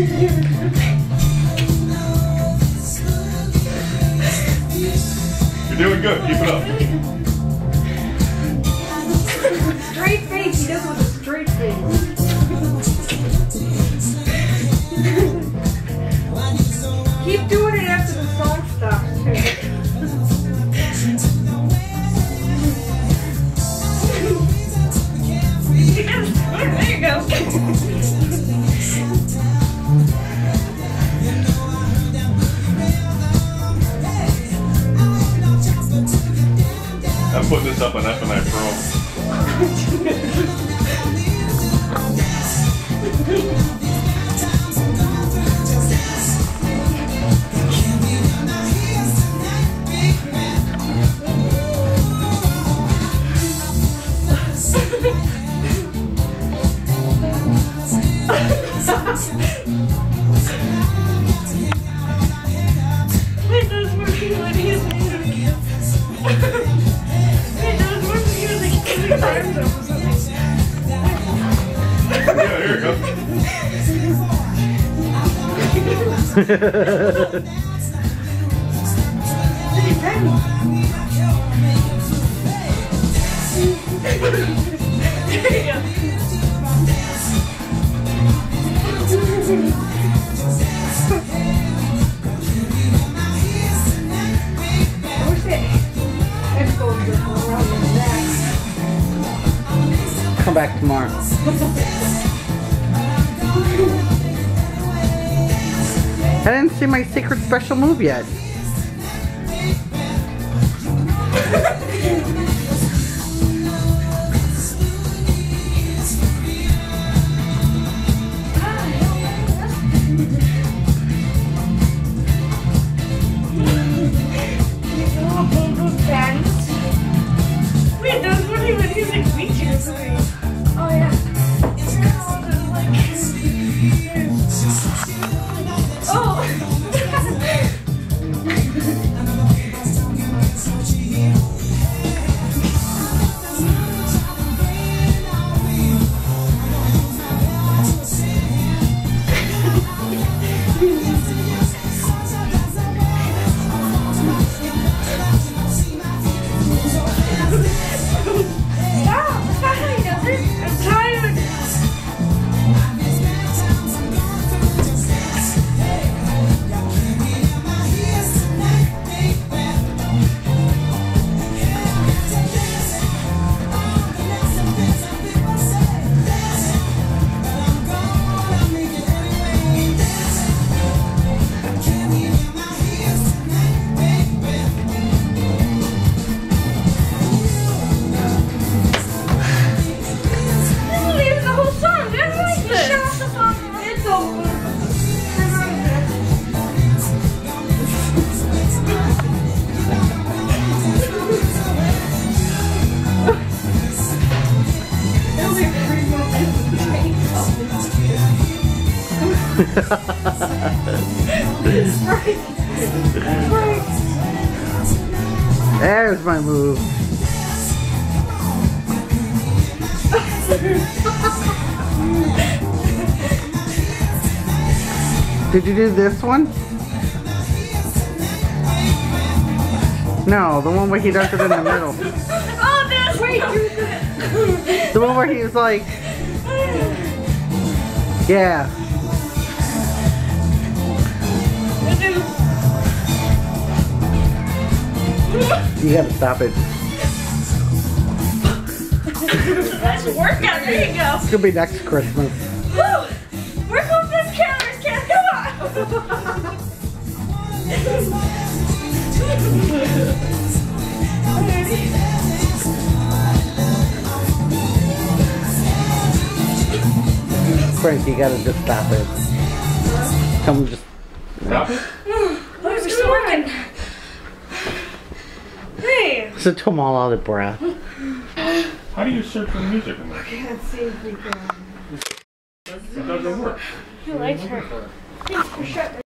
You're doing good. Keep it up. Straight face. He does with a straight face. Keep doing it after the song stops, too. Yes, there you go. I'm putting this up on F&I Pro. Wait, those were people in his music. Wait, those were music in the time zone or something. Yeah, here you go. Come back tomorrow. I didn't see my secret special move yet. Wait, those weren't even music features. Oh yeah. Oh. There's my move. Did you do this one? No, the one where he does it in the middle. Oh, that's wait, The one where he's like, yeah. You gotta stop it. That's a workout. There you go. It's gonna be next Christmas. Woo! Where goes this camera? Cat, come on! Frank, you gotta just stop it. Come just Stop it? Where's it working? Hey! sit them all out of breath. How do you search for music in there? Let's see if we can. It doesn't work. He likes her. Thanks for shutting